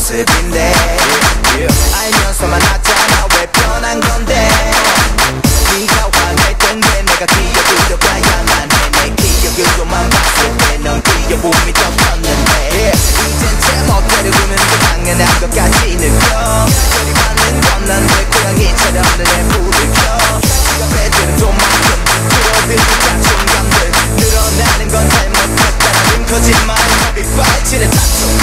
모습인데 알면서만 하잖아 왜 변한 건데 네가 화낼 텐데 내가 기억으려가야만 해 내 기억으로만 봤을 때 넌 귀여움이 더 컸는데 이젠 제멋대로 구는 게 당연한 것까지 느껴 저리 받는 건 난 왜 고양이처럼 눈에 불을 켜 지가 빼드는 돈만큼 줄어드는 자존감들 늘어나는 건 잘못했다는 거짓말 이빨치는 다툼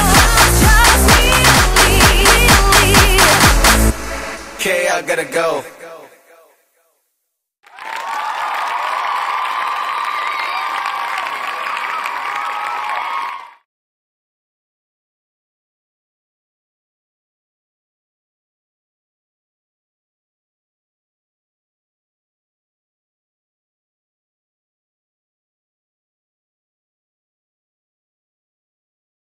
Okay, I gotta go.